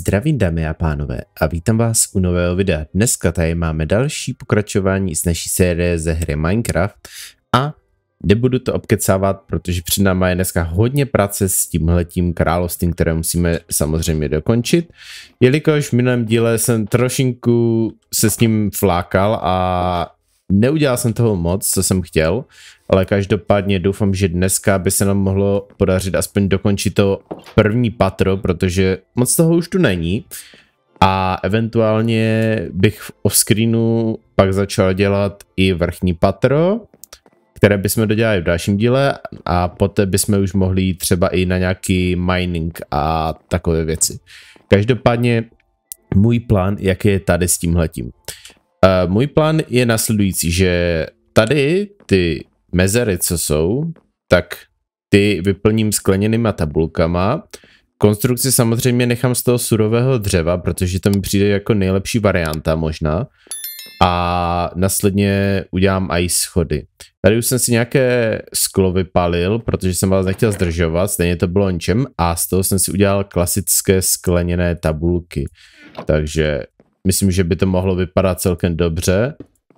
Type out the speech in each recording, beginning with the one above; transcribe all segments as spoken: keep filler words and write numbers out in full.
Zdravím, dámy a pánové, a vítám vás u nového videa. Dneska tady máme další pokračování z naší série ze hry Minecraft a nebudu to obkecávat, protože před náma je dneska hodně práce s tímhletím královstvím, které musíme samozřejmě dokončit. Jelikož v minulém díle jsem trošinku se s ním flákal a neudělal jsem toho moc, co jsem chtěl, ale každopádně doufám, že dneska by se nám mohlo podařit aspoň dokončit to první patro, protože moc toho už tu není a eventuálně bych v offscreenu pak začal dělat i vrchní patro, které bychom dodělali v dalším díle a poté bychom už mohli jít třeba i na nějaký mining a takové věci. Každopádně můj plán, jaký je tady s tímhletím. Uh, můj plán je následující, že tady ty mezery, co jsou, tak ty vyplním skleněnýma tabulkama. Konstrukci samozřejmě nechám z toho surového dřeva, protože to mi přijde jako nejlepší varianta možná. A následně udělám i schody. Tady už jsem si nějaké sklo vypalil, protože jsem vás nechtěl zdržovat, stejně to bylo ničem. A z toho jsem si udělal klasické skleněné tabulky. Takže myslím, že by to mohlo vypadat celkem dobře.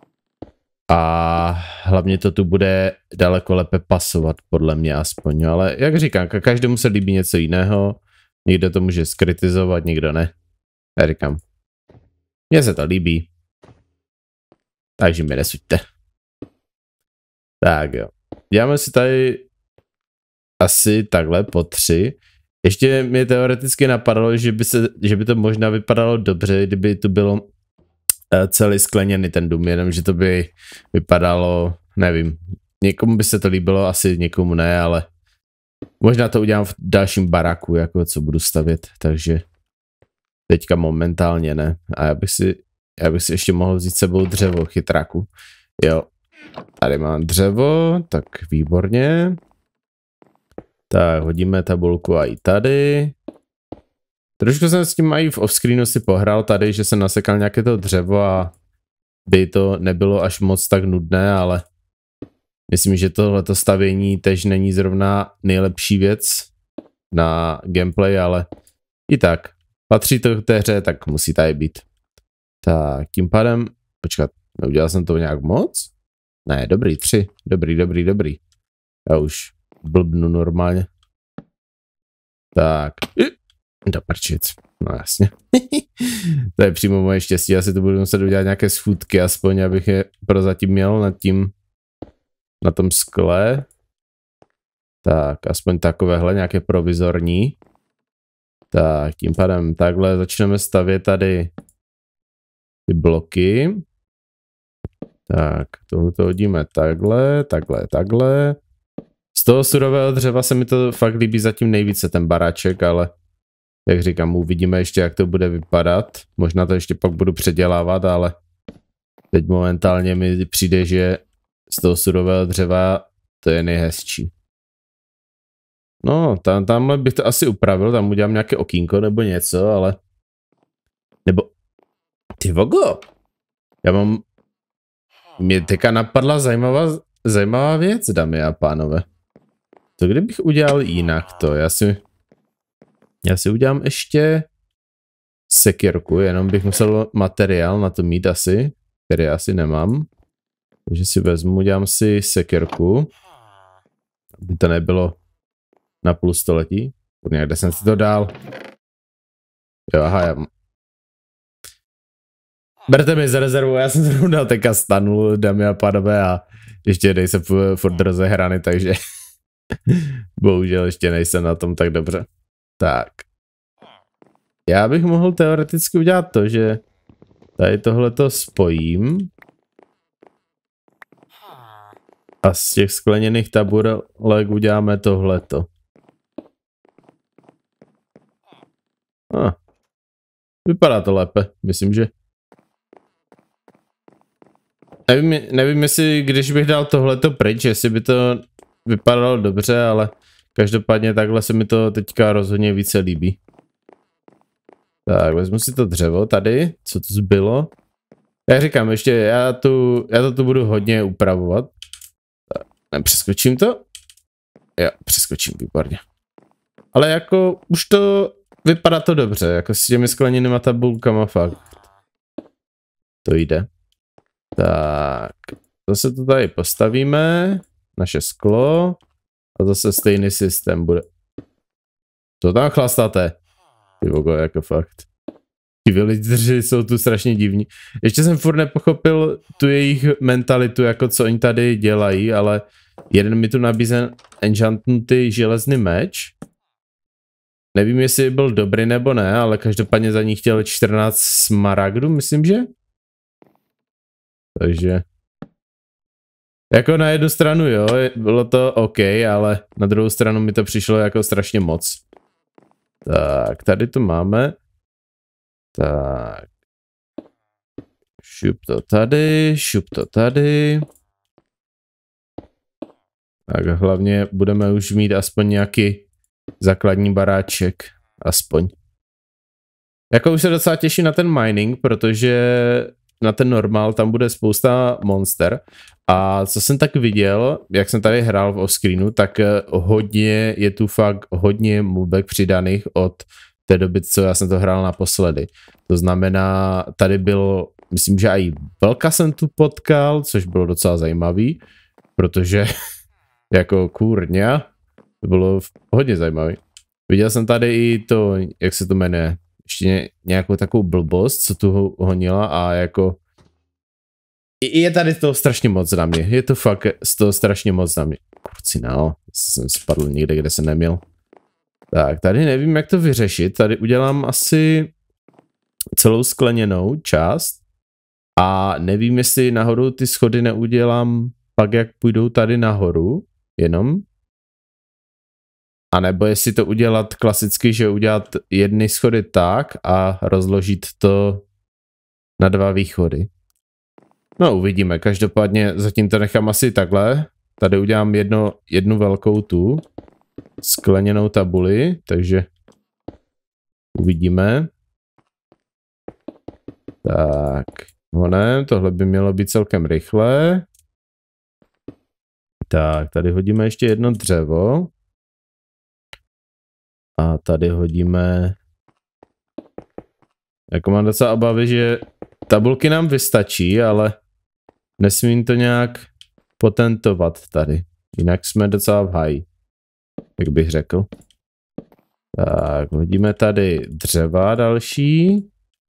A hlavně to tu bude daleko lépe pasovat, podle mě aspoň. Ale jak říkám, každému se líbí něco jiného. Někdo to může skritizovat, někdo ne. Já říkám, mně se to líbí. Takže mi nesuďte. Tak jo. Děláme si tady asi takhle po tři. Ještě mi teoreticky napadalo, že by, se, že by to možná vypadalo dobře, kdyby tu bylo celý skleněný ten dům, jenom že to by vypadalo, nevím, někomu by se to líbilo, asi někomu ne, ale možná to udělám v dalším baraku, jako co budu stavět, takže teďka momentálně ne. A já bych si, já bych si ještě mohl vzít sebou dřevo, chytráku. Jo, tady mám dřevo, tak výborně. Tak hodíme tabulku a i tady. Trošku jsem s tím i v offscreenu si pohrál tady, že jsem nasekal nějaké to dřevo a by to nebylo až moc tak nudné, ale myslím, že tohleto stavění tež není zrovna nejlepší věc na gameplay, ale i tak. Patří to k té hře, tak musí tady být. Tak, tím pádem, počkat, neudělal jsem to nějak moc? Ne, dobrý, tři, dobrý, dobrý, dobrý. Já už blbnu normálně. Tak, do prčic, no jasně. To je přímo moje štěstí, asi to budu muset udělat nějaké schůdky, aspoň abych je prozatím měl nad tím, na tom skle. Tak, aspoň takovéhle, nějaké provizorní. Tak, tím pádem takhle začneme stavět tady ty bloky. Tak, tohle hodíme takhle, takhle, takhle. Z toho surového dřeva se mi to fakt líbí zatím nejvíce, ten baráček, ale jak říkám, uvidíme ještě, jak to bude vypadat. Možná to ještě pak budu předělávat, ale teď momentálně mi přijde, že z toho surového dřeva to je nejhezčí. No, tam, tamhle bych to asi upravil, tam udělám nějaké okýnko nebo něco, ale... Nebo... Ty vogo! Já mám... Mě teďka napadla zajímavá, zajímavá věc, dámy a pánové. To kdybych udělal jinak to, já si... Já si udělám ještě sekirku, jenom bych musel materiál na to mít asi, který asi nemám. Takže si vezmu, udělám si sekirku, aby to nebylo na půl století. Kde jsem si to dal? Jo, aha, já... Berte mi za rezervu, já jsem zrovna teďka stanul, dámy a pánové, a ještě nejsem furt rozehraný, takže bohužel ještě nejsem na tom tak dobře. Tak. Já bych mohl teoreticky udělat to, že tady tohleto spojím a z těch skleněných tabulek uděláme tohleto. Ah. Vypadá to lépe, myslím, že. Nevím, nevím, jestli když bych dal tohleto pryč, jestli by to vypadalo dobře, ale každopádně takhle se mi to teďka rozhodně více líbí. Tak, vezmu si to dřevo tady, co tu zbylo. Já říkám, ještě já, tu, já to tu budu hodně upravovat. Tak, nepřeskočím to? Jo, přeskočím, výborně. Ale jako už to vypadá to dobře, jako s těmi skleněnýma tabulkama fakt. To jde. Tak, zase to tady postavíme, naše sklo a zase stejný systém bude. Co tam chlastáte? Ty vogo, jako fakt. Ti villageri jsou tu strašně divní. Ještě jsem furt nepochopil tu jejich mentalitu, jako co oni tady dělají, ale jeden mi tu nabízen enchantnutý železný meč. Nevím, jestli byl dobrý nebo ne, ale každopádně za ní chtěl čtrnáct smaragdů, myslím, že? Takže... Jako na jednu stranu jo, bylo to OK, ale na druhou stranu mi to přišlo jako strašně moc. Tak, tady to máme. Tak. Šup to tady, šup to tady. Tak hlavně budeme už mít aspoň nějaký základní baráček. Aspoň. Jako už se docela těším na ten mining, protože na ten normál tam bude spousta monster. A co jsem tak viděl, jak jsem tady hrál v offscreenu, tak hodně, je tu fakt hodně mobek přidaných od té doby, co já jsem to hrál naposledy. To znamená, tady byl, myslím, že i Velka jsem tu potkal, což bylo docela zajímavý, protože jako kurňa, to bylo hodně zajímavý. Viděl jsem tady i to, jak se to jmenuje, ještě nějakou takovou blbost, co tu honila a jako je tady toho strašně moc na mě. Je to fakt z toho strašně moc na mě. Kurci no, jsem spadl někde, kde jsem neměl. Tak, tady nevím, jak to vyřešit. Tady udělám asi celou skleněnou část. A nevím, jestli nahoru ty schody neudělám pak, jak půjdou tady nahoru. Jenom. A nebo jestli to udělat klasicky, že udělat jedny schody tak a rozložit to na dva východy. No uvidíme, každopádně zatím to nechám asi takhle. Tady udělám jedno, jednu velkou tu skleněnou tabuli, takže uvidíme. Tak, honem, tohle by mělo být celkem rychle. Tak, tady hodíme ještě jedno dřevo. A tady hodíme... Jako mám docela obavy, že tabulky nám vystačí, ale nesmím to nějak potentovat tady. Jinak jsme docela v háji, jak bych řekl. Tak, hodíme tady dřeva další.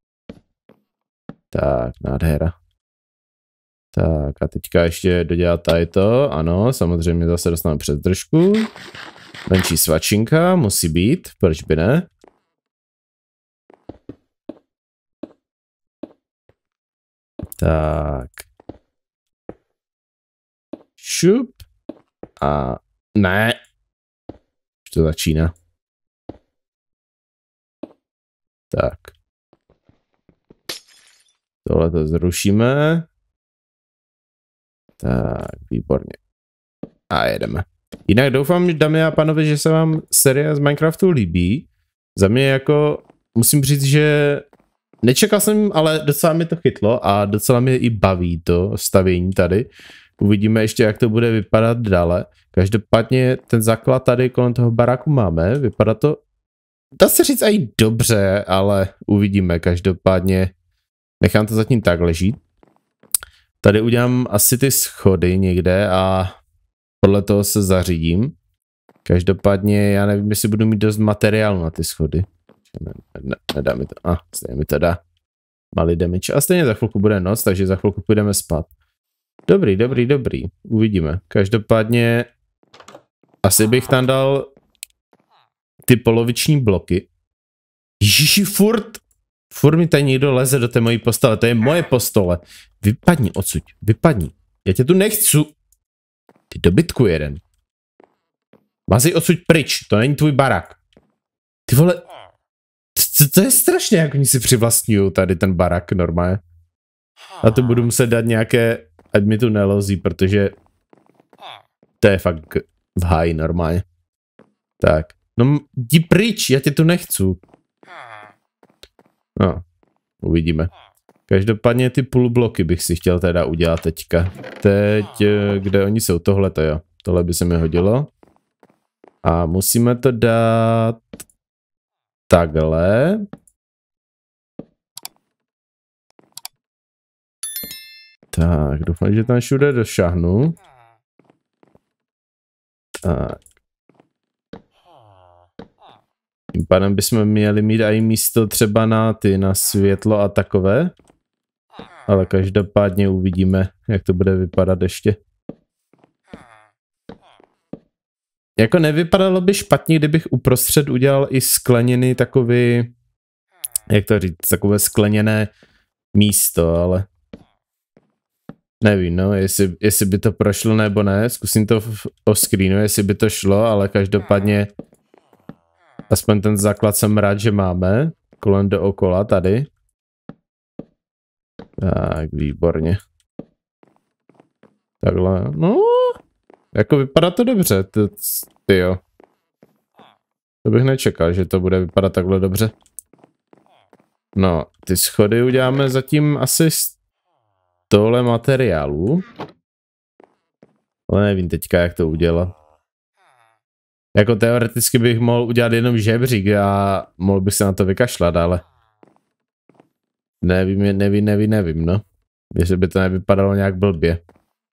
Tak, nádhera. Tak a teďka ještě dodělat tady to. Ano, samozřejmě zase dostaneme přes držku. Menší svačinka musí být, proč by ne? Tak. Šup. A ne. Už to začíná. Tak. Tohle to zrušíme. Tak, výborně. A jedeme. Jinak doufám, dámy a pánové, že se vám série z Minecraftu líbí. Za mě jako, musím říct, že nečekal jsem, ale docela mi to chytlo a docela mě i baví to stavění tady. Uvidíme ještě, jak to bude vypadat dále. Každopádně ten základ tady kolem toho baráku máme. Vypadá to, dá se říct i dobře, ale uvidíme. Každopádně nechám to zatím tak ležít. Tady udělám asi ty schody někde a podle toho se zařídím. Každopádně já nevím, jestli budu mít dost materiálu na ty schody. Ne, ne, nedá mi to. A, ah, stejně mi to dá. Malý damage. A stejně za chvilku bude noc, takže za chvilku půjdeme spát. Dobrý, dobrý, dobrý. Uvidíme. Každopádně asi bych tam dal ty poloviční bloky. Ježiši, furt, furt mi tady někdo leze do té mojí postele. To je moje postole. Vypadni odsud, vypadni. Já tě tu nechci. Ty dobytku jeden. Mazej odsud pryč, to není tvůj barák. Ty vole, to, to je strašně, jak oni si přivlastňují tady ten barák normálně. A to budu muset dát nějaké, ať mi tu nelozí, protože to je fakt v háji normálně. Tak, no jdi pryč, já tě tu nechci. No, uvidíme. Každopádně ty půl bloky bych si chtěl teda udělat teďka. Teď, kde oni jsou, tohle to jo. Tohle by se mi hodilo. A musíme to dát takhle. Tak, doufám, že tam všude došahnu. Tak. Tím pádem bychom měli mít i místo třeba na ty, na světlo a takové. Ale každopádně uvidíme, jak to bude vypadat ještě. Jako nevypadalo by špatně, kdybych uprostřed udělal i skleněný takový, jak to říct, takové skleněné místo, ale nevím, no, jestli, jestli by to prošlo nebo ne, zkusím to o screenu, jestli by to šlo, ale každopádně aspoň ten základ jsem rád, že máme, kolem dookola tady. Tak, výborně. Takhle, no, jako vypadá to dobře, to, tyjo. To bych nečekal, že to bude vypadat takhle dobře. No, ty schody uděláme zatím asi z tohle materiálu. Ale nevím teďka, jak to udělat. Jako teoreticky bych mohl udělat jenom žebřík a mohl bych se na to vykašlat, ale nevím, nevím, nevím, nevím, no. Jestli by to nevypadalo nějak blbě.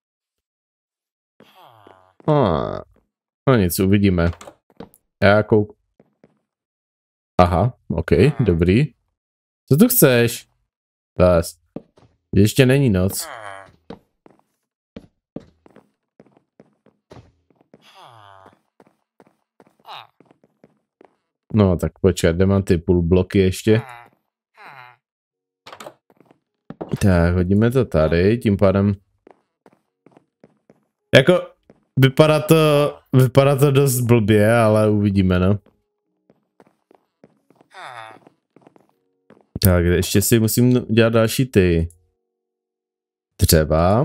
Ah, no nic, uvidíme. Já kouk... Aha, ok, dobrý. Co tu chceš? Vás. Ještě není noc. No tak počkat, kde mám ty půl bloky ještě? Tak, hodíme to tady, tím pádem... Jako, vypadá to, vypadá to dost blbě, ale uvidíme, no. Tak, ještě si musím udělat další ty dřeva.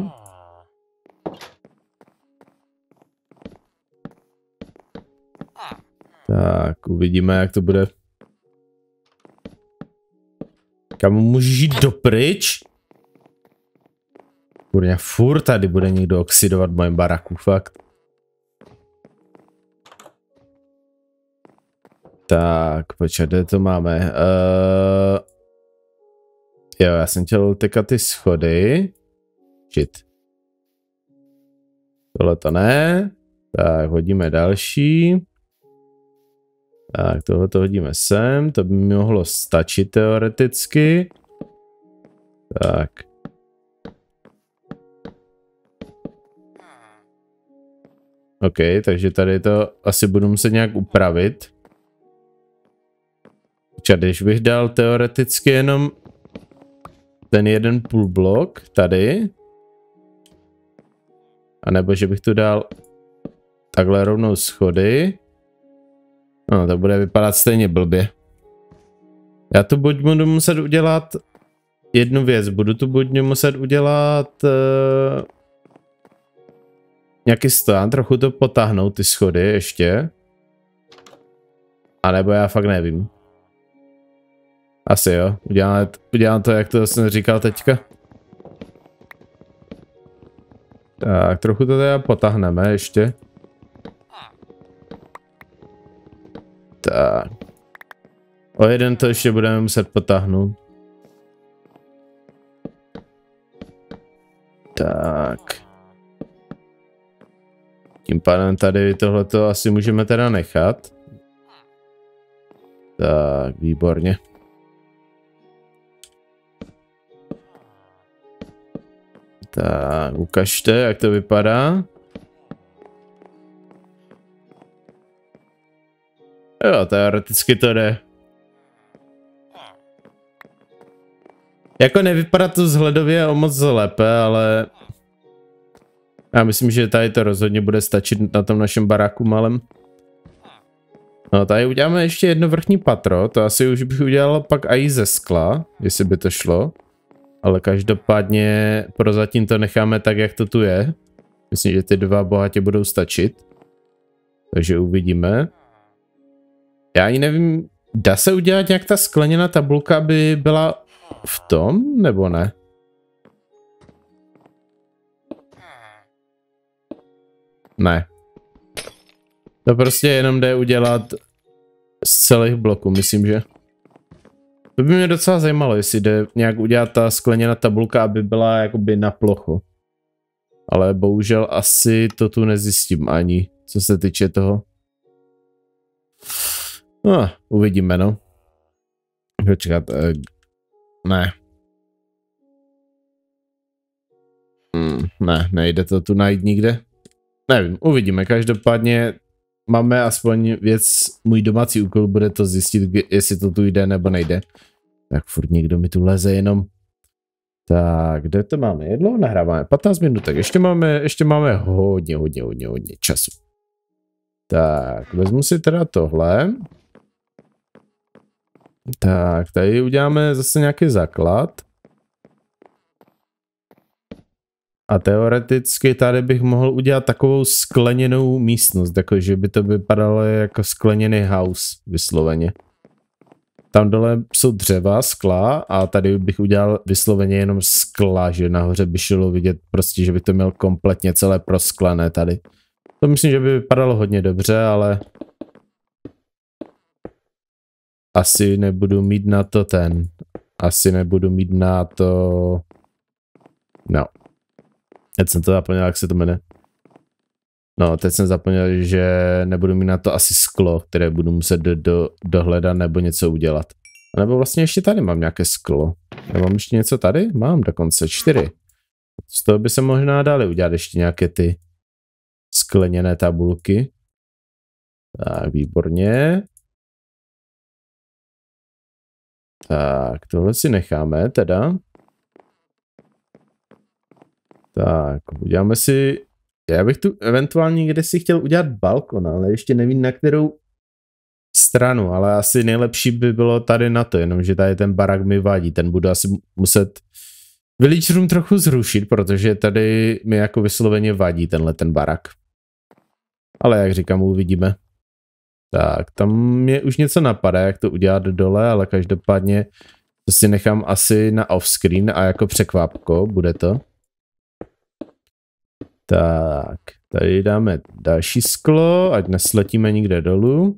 Tak, uvidíme, jak to bude. Kam můžeš jít dopryč? Kurňa, furt tady bude někdo oxidovat v mém baraku, fakt. Tak, počkej, kde to máme? Uh, jo, já jsem chtěl teďka ty schody. Shit. Tohle to ne. Tak, hodíme další. Tak, tohle to hodíme sem. To by mi mohlo stačit teoreticky. Tak. OK, takže tady to asi budu muset nějak upravit. Čili když bych dal teoreticky jenom ten jeden půl blok tady. A nebo že bych tu dal takhle rovnou schody. No, to bude vypadat stejně blbě. Já tu buď budu muset udělat jednu věc. Budu tu buď muset udělat uh, nějaký stán, trochu to potáhnout ty schody ještě. A nebo já fakt nevím. Asi jo, udělám, udělám to, jak to jsem říkal teďka. Tak, trochu to teda potáhneme ještě. Tak. O jeden to ještě budeme muset potáhnout. Tak. Tím pádem tady tohleto asi můžeme teda nechat. Tak, výborně. Tak, ukažte, jak to vypadá. Jo, teoreticky to jde. Jako nevypadá to vzhledově o moc lépe, ale já myslím, že tady to rozhodně bude stačit na tom našem baráku malém. No, tady uděláme ještě jedno vrchní patro, to asi už bych udělal pak i ze skla, jestli by to šlo. Ale každopádně prozatím to necháme tak, jak to tu je. Myslím, že ty dva bohatě budou stačit. Takže uvidíme. Já ani nevím, dá se udělat nějak ta skleněná tabulka, aby byla v tom, nebo ne? Ne. To prostě jenom jde udělat z celých bloků, myslím, že. To by mě docela zajímalo, jestli jde nějak udělat ta skleněná tabulka, aby byla jakoby na plochu. Ale bohužel asi to tu nezjistím ani, co se týče toho. No, uvidíme, no. Počkat, eh, ne. Hmm, ne, nejde to tu najít nikde. Nevím, uvidíme, každopádně máme aspoň věc, můj domácí úkol bude to zjistit, jestli to tu jde nebo nejde. Tak furt někdo mi tu leze jenom. Tak, kde to máme? Jedlo? Nahráváme patnáct minut, tak ještě máme, ještě máme hodně, hodně, hodně, hodně času. Tak, vezmu si teda tohle. Tak, tady uděláme zase nějaký základ. A teoreticky tady bych mohl udělat takovou skleněnou místnost, takže by to vypadalo jako skleněný house, vysloveně. Tam dole jsou dřeva, skla a tady bych udělal vysloveně jenom skla, že nahoře by šlo vidět prostě, že by to měl kompletně celé prosklené tady. To myslím, že by vypadalo hodně dobře, ale asi nebudu mít na to ten. Asi nebudu mít na to... No. Teď jsem to zapomněl, jak se to jmenuje. No, teď jsem zapomněl, že nebudu mít na to asi sklo, které budu muset do, do, dohledat nebo něco udělat. A nebo vlastně ještě tady mám nějaké sklo. Nemám ještě něco tady? Mám dokonce čtyři. Z toho by se možná dali udělat ještě nějaké ty skleněné tabulky. Tak, výborně. Tak, tohle si necháme teda. Tak, uděláme si... Já bych tu eventuálně někde si chtěl udělat balkon, ale ještě nevím na kterou stranu, ale asi nejlepší by bylo tady na to, jenomže tady ten barák mi vadí, ten budu asi muset village room trochu zrušit, protože tady mi jako vysloveně vadí tenhle ten barák. Ale jak říkám, uvidíme. Tak, tam mě už něco napadá, jak to udělat dole, ale každopádně to si nechám asi na offscreen a jako překvápko bude to. Tak, tady dáme další sklo, ať nesletíme nikde dolů.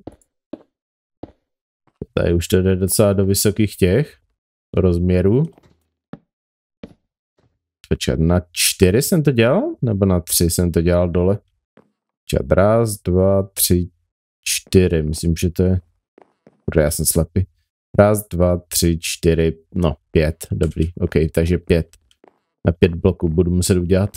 Tady už to jde docela do vysokých těch rozměrů. Počkat, na čtyři jsem to dělal? Nebo na tři jsem to dělal dole? Počkat, raz, dva, tři, čtyři, myslím, že to je... Protože já jsem slepý. Raz, dva, tři, čtyři, no pět, dobrý, ok, takže pět. Na pět bloků budu muset udělat.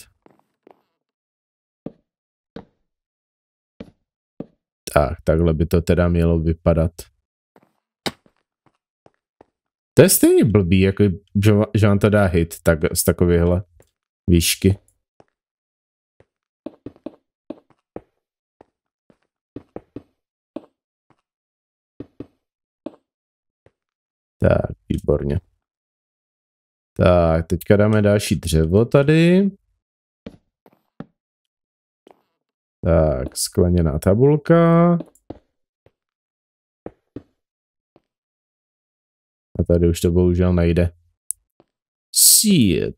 Tak, takhle by to teda mělo vypadat. To je stejně blbý, jako že, že vám to dá hit tak, z takovéhle výšky. Tak, výborně. Tak, teďka dáme další dřevo tady. Tak, skleněná tabulka. A tady už to bohužel nejde. Shit.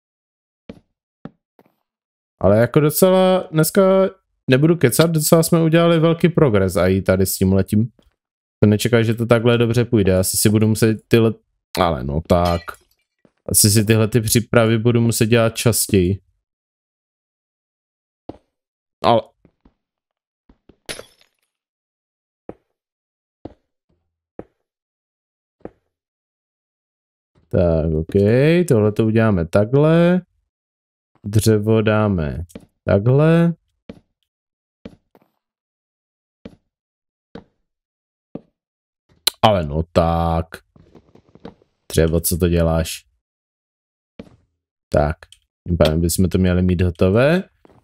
Ale jako docela, dneska nebudu kecat, docela jsme udělali velký progres a i tady s tím letím. To nečeká, že to takhle dobře půjde, asi si budu muset tyhle, ale no tak. Asi si tyhle ty přípravy budu muset dělat častěji. Ale... Tak, ok, tohle to uděláme takhle. Dřevo dáme takhle. Ale no tak. Dřevo, co to děláš? Tak, tím pádem bychom to měli mít hotové.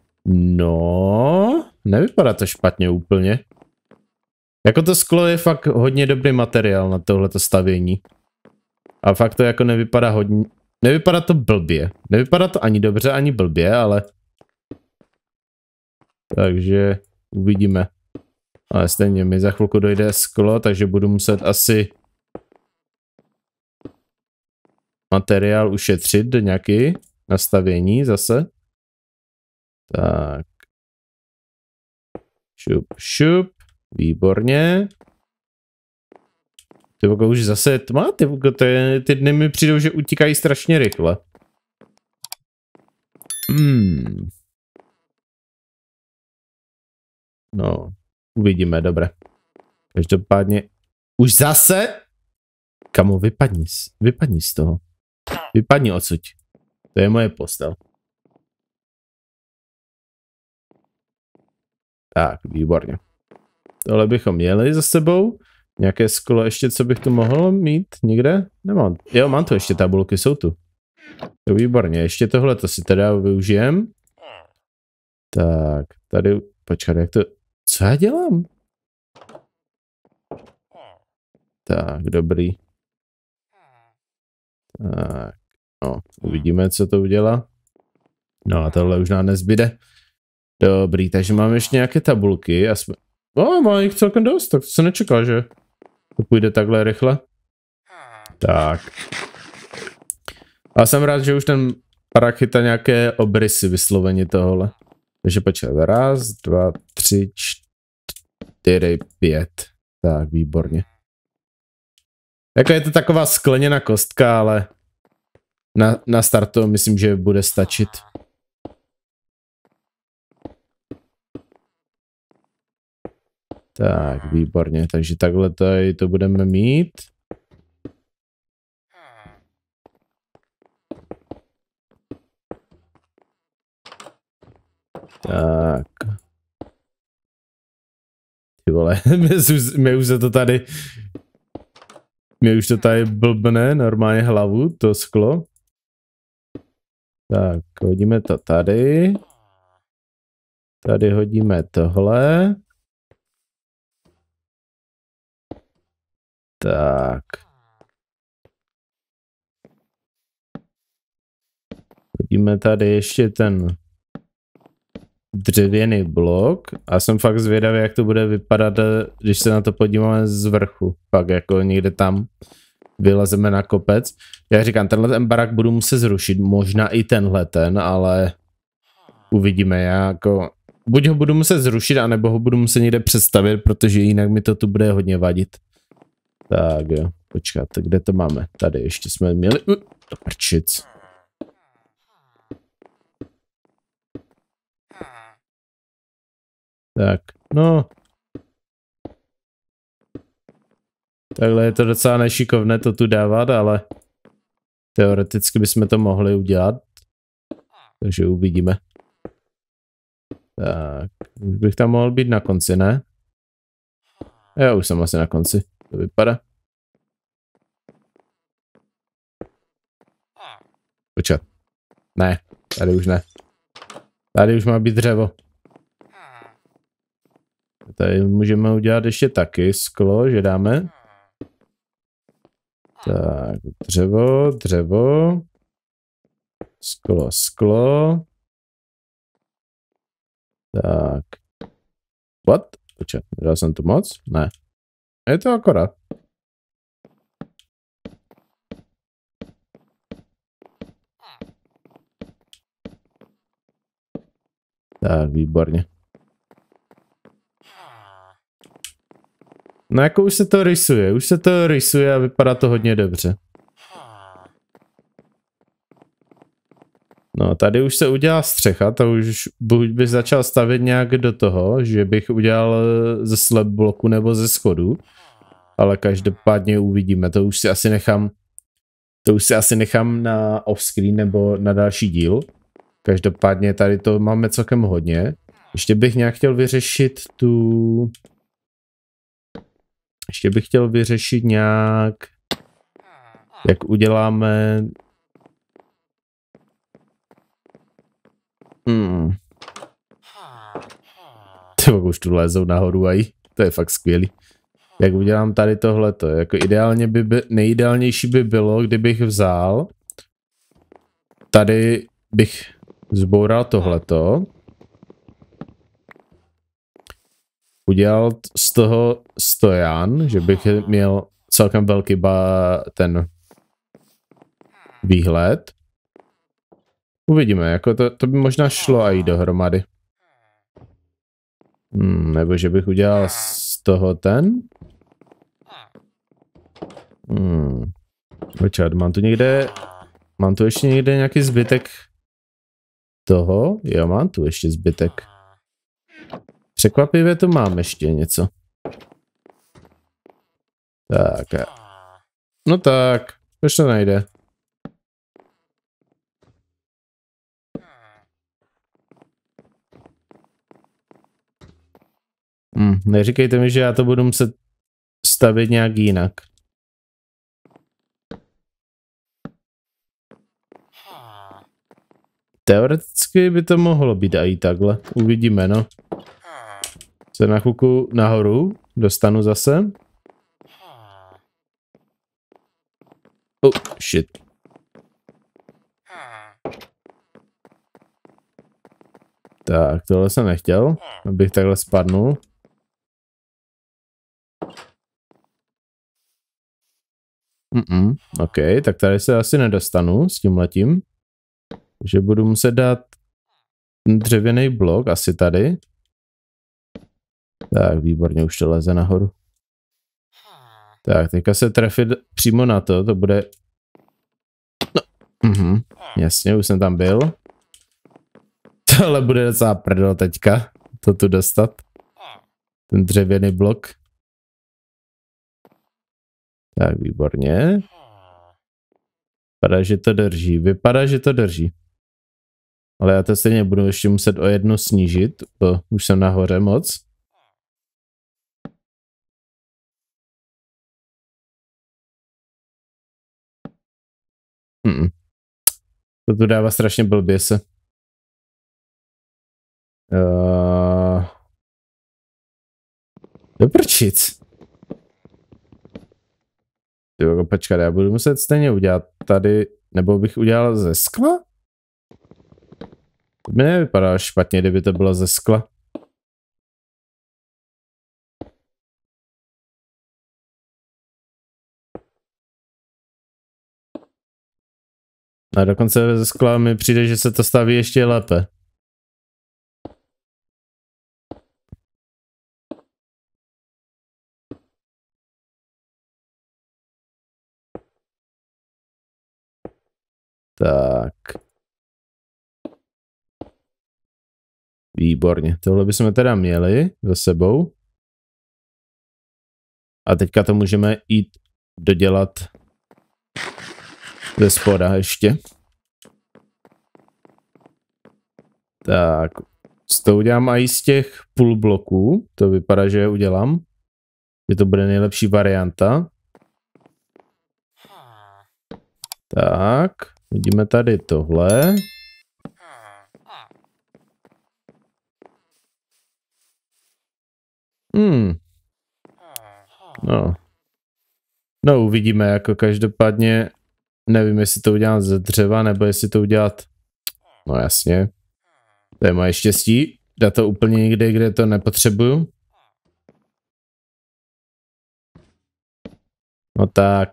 No, nevypadá to špatně úplně. Jako to sklo je fakt hodně dobrý materiál na tohleto stavění. A fakt to jako nevypadá hodně, nevypadá to blbě. Nevypadá to ani dobře, ani blbě, ale... Takže uvidíme. Ale stejně mi za chvilku dojde sklo, takže budu muset asi materiál ušetřit do nějaký nastavění zase. Tak. Šup, šup. Výborně. Ty voko, už zase je tma, ty voko, ty, ty dny mi přijdou, že utíkají strašně rychle. Hmm. No, uvidíme, dobré. Každopádně, už zase? Kamo, vypadni, vypadni z toho. Vypadni odsud. To je moje postel. Tak, výborně. Tohle bychom měli za sebou. Nějaké sklo ještě, co bych tu mohl mít? Nikde? Nemám. Jo, mám tu ještě tabulky, jsou tu. To výborně, ještě tohle to si teda využijem. Tak, tady, počkat, jak to, co já dělám? Tak, dobrý. Tak, no, uvidíme, co to udělá. No a tohle už nám nezbyde. Dobrý, takže máme ještě nějaké tabulky. A jsme... O, má jich celkem dost, tak to se nečekal, že to půjde takhle rychle. Tak. A jsem rád, že už ten parák chytá nějaké obrysy vysloveně tohle. Takže počkej, raz, dva, tři, čtyři, pět. Tak, výborně. Jako je to taková skleněná kostka, ale na, na start to myslím, že bude stačit. Tak, výborně, takže takhle tady to budeme mít. Tak. Ty vole, mě už se to tady... Mě už to tady blbne normálně hlavu, to sklo. Tak, hodíme to tady. Tady hodíme tohle. Tak. Hodíme tady ještě ten dřevěný blok a jsem fakt zvědavý, jak to bude vypadat, když se na to podíváme z vrchu. Pak jako někde tam vylezeme na kopec. Já říkám, tenhle ten barák budu muset zrušit, možná i tenhle ten, ale uvidíme. Já jako, buď ho budu muset zrušit, anebo ho budu muset někde přestavit, protože jinak mi to tu bude hodně vadit. Tak jo, počkat, kde to máme? Tady ještě jsme měli... Uh, prčic. Tak, no. Takhle je to docela nešikovné to tu dávat, ale teoreticky bychom to mohli udělat. Takže uvidíme. Tak, už bych tam mohl být na konci, ne? Já už jsem asi na konci. To vypadá. Počkat. Ne, tady už ne. Tady už má být dřevo. Tady můžeme udělat ještě taky sklo, že dáme. Tak, dřevo, dřevo. Sklo, sklo. Tak. What? Počkej, dal jsem tu moc? Ne. Je to akorát. Tak, výborně. No jako už se to rysuje, už se to rysuje a vypadá to hodně dobře. No tady už se udělá střecha, to už buď bych začal stavět nějak do toho, že bych udělal ze slab bloku nebo ze schodu. Ale každopádně uvidíme, to už si asi nechám, to už si asi nechám na offscreen nebo na další díl. Každopádně tady to máme celkem hodně. Ještě bych nějak chtěl vyřešit tu... Ještě bych chtěl vyřešit nějak, jak uděláme... Hmm. Ty už tu lezou nahoru a to je fakt skvělý. Jak udělám tady tohleto, jako ideálně by, by nejideálnější by bylo, kdybych vzal, tady bych zboural tohleto, udělal z toho stojan, že bych měl celkem velký ba ten výhled. Uvidíme, jako to, to by možná šlo a jít dohromady. Hmm, nebo že bych udělal z toho ten. Hmm. Počkat, mám tu někde, mám tu ještě někde nějaký zbytek toho? Jo, mám tu ještě zbytek. Překvapivě tu mám ještě něco. Tak. No tak, proč to nejde? Hm, neříkejte mi, že já to budu muset stavět nějak jinak. Teoreticky by to mohlo být i takhle. Uvidíme, no. Se na chvilku nahoru dostanu zase. Oh, shit. Tak, tohle jsem nechtěl, abych takhle spadnul. Mm-mm, ok, tak tady se asi nedostanu s tímhletím. Takže budu muset dát dřevěný blok, asi tady. Tak, výborně, už to leze nahoru. Tak, teďka se trefit přímo na to, to bude... No, mhm, jasně, už jsem tam byl. Tohle bude docela prdel teďka, to tu dostat. Ten dřevěný blok. Tak, výborně. Vypadá, že to drží, vypadá, že to drží. Ale já to stejně budu ještě muset o jedno snížit, bo už jsem nahoře moc. Mm-mm. To tu dává strašně blbě se. Uh... Doprčic. Jo, počkat, já budu muset stejně udělat tady, nebo bych udělal ze skla? To by nevypadalo špatně, kdyby to bylo ze skla. A dokonce ze skla mi přijde, že se to staví ještě lépe. Tak. Výborně. Tohle bychom teda měli za sebou. A teďka to můžeme jít dodělat ze spoda ještě. Tak. To udělám i z těch půl bloků. To vypadá, že je udělám. Že to bude nejlepší varianta. Tak. Vidíme tady tohle. Hmm. No. No, uvidíme, jako každopádně nevím, jestli to udělat ze dřeva, nebo jestli to udělat... No jasně. To je moje štěstí. Dá to úplně někde, kde to nepotřebuju. No tak.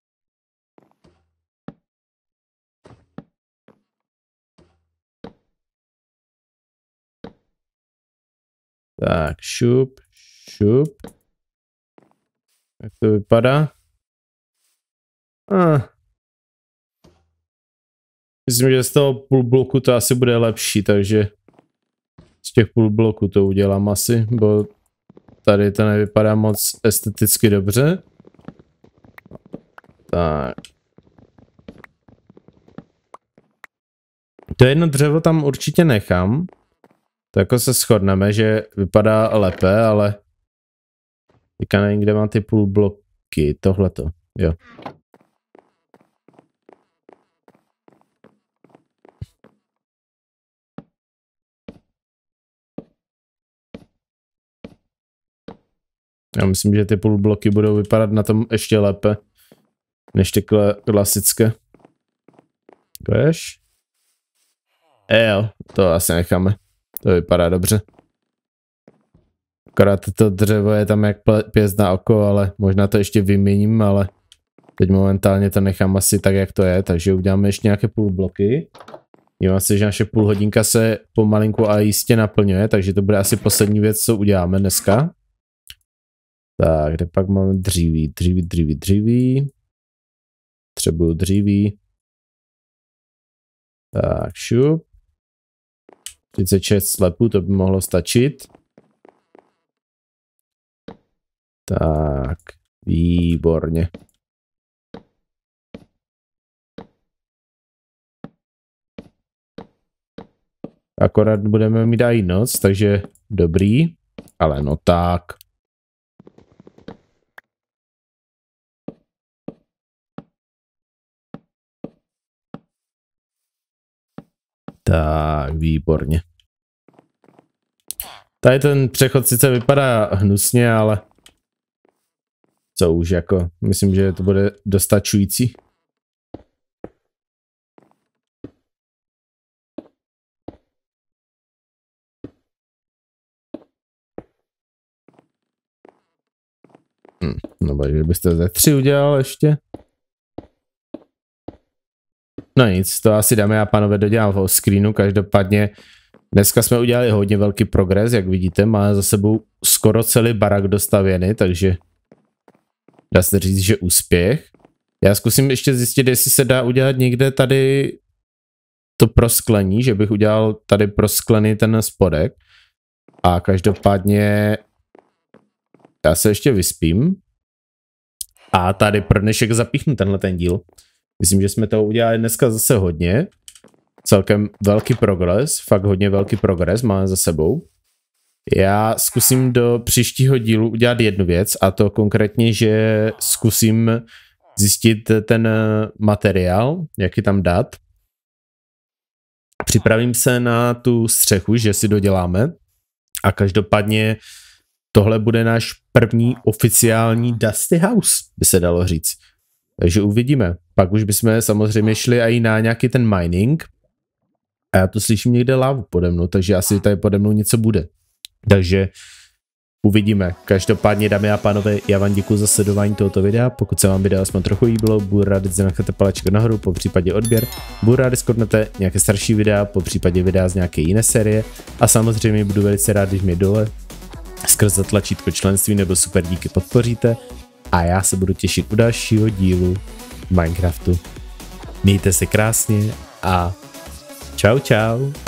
Tak, šup, šup. Jak to vypadá? Ah. Myslím, že z toho půl bloku to asi bude lepší, takže z těch půl bloků to udělám asi, bo tady to nevypadá moc esteticky dobře. Tak. To jedno dřevo tam určitě nechám. To jako se shodneme, že vypadá lépe, ale teďka nevím, kde mám ty půl bloky, tohleto, jo. Já myslím, že ty půl bloky budou vypadat na tom ještě lépe, než ty klasické. Kvěš? Jo, to asi necháme. To vypadá dobře. Akorát to dřevo je tam jak pěst na oko, ale možná to ještě vyměním, ale teď momentálně to nechám asi tak, jak to je, takže uděláme ještě nějaké půl bloky. Dívám se, že naše půl hodinka se pomalinku a jistě naplňuje, takže to bude asi poslední věc, co uděláme dneska. Tak, kde pak máme dříví, dříví, dříví, dříví. Potřebuju dříví. Tak, šup. třicet šest slepů, to by mohlo stačit. Tak, výborně. Akorát budeme mít i noc, takže dobrý. Ale no tak. Tak, výborně. Tady ten přechod sice vypadá hnusně, ale co už jako, myslím, že to bude dostačující. Hm, no, že byste ze tři udělal ještě. No nic, to asi dáme a pánové dodělám v screenu, každopádně dneska jsme udělali hodně velký progres, jak vidíte, máme za sebou skoro celý barak dostavěný, takže dá se říct, že úspěch. Já zkusím ještě zjistit, jestli se dá udělat někde tady to prosklení, že bych udělal tady prosklený ten spodek. A každopádně já se ještě vyspím. A tady pro dnešek zapíchnu tenhle ten díl. Myslím, že jsme to udělali dneska zase hodně. Celkem velký progres, fakt hodně velký progres máme za sebou. Já zkusím do příštího dílu udělat jednu věc, a to konkrétně, že zkusím zjistit ten materiál, jak ji tam dát. Připravím se na tu střechu, že si doděláme, a každopádně tohle bude náš první oficiální Dusty House, by se dalo říct. Takže uvidíme. Pak už bychom samozřejmě šli i na nějaký ten mining. A já tu slyším někde lávu pode mnou, takže asi tady pode mnou něco bude. Takže uvidíme. Každopádně, dámy a pánové, já vám děkuji za sledování tohoto videa. Pokud se vám video aspoň trochu líbilo, budu rád, když zanecháte palečko nahoru, po případě odběr. Budu rád, když skodnete nějaké starší videa, po případě videa z nějaké jiné série. A samozřejmě budu velice rád, když mě dole skrze tlačítko členství nebo super díky podpoříte. A já se budu těšit u dalšího dílu Minecraftu. Mějte se krásně a čau čau.